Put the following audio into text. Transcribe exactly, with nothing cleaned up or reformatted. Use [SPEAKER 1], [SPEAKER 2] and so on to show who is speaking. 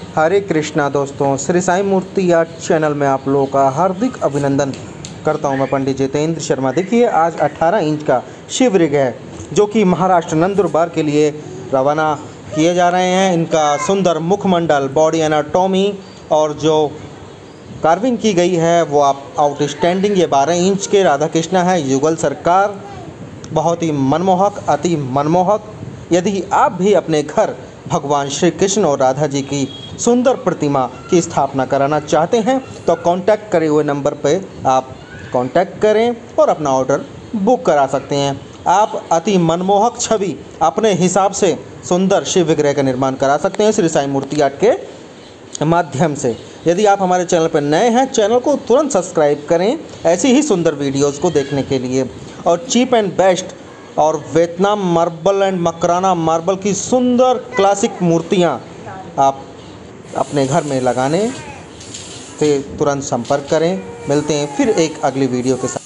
[SPEAKER 1] हरे कृष्णा दोस्तों, Shri Sai Murti art channel में आप लोगों का हार्दिक अभिनंदन करता हूं मैं पंडित जितेंद्र शर्मा। देखिए, आज अठारह इंच का शिवलिंग है जो कि महाराष्ट्र नंदुरबार के लिए रवाना किए जा रहे हैं। इनका सुंदर मुखमंडल, बॉडी एनाटॉमी और जो कार्विंग की गई है वो आप आउटस्टैंडिंग। ये बारह इंच के राधा कृष्णा है, युगल सरकार, बहुत ही मनमोहक, अति मनमोहक। यदि आप भी अपने घर भगवान श्री कृष्ण और राधा जी की सुंदर प्रतिमा की स्थापना कराना चाहते हैं तो कांटेक्ट करे हुए नंबर पर आप कांटेक्ट करें और अपना ऑर्डर बुक करा सकते हैं। आप अति मनमोहक छवि अपने हिसाब से सुंदर शिव विग्रह का निर्माण करा सकते हैं श्री साईं मूर्ति आर्ट के माध्यम से। यदि आप हमारे चैनल पर नए हैं, चैनल को तुरंत सब्सक्राइब करें ऐसी ही सुंदर वीडियोस को देखने के लिए। और चीप एंड बेस्ट और Vietnam marble and Makrana marble की सुंदर क्लासिक मूर्तियां आप अपने घर में लगाने से तुरंत संपर्क करें। मिलते हैं फिर एक अगली वीडियो के साथ।